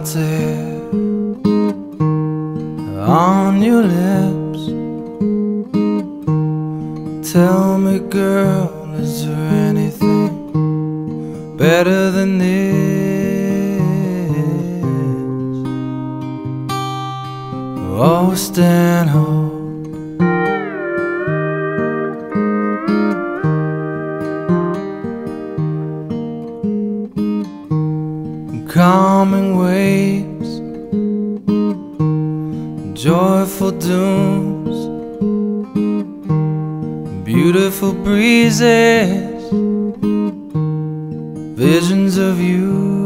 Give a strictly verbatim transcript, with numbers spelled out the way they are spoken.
solitaire on your lips. Tell me, girl, is there anything better than this? Oh, Stanhope, calming waves, joyful dooms, beautiful breezes, visions of you.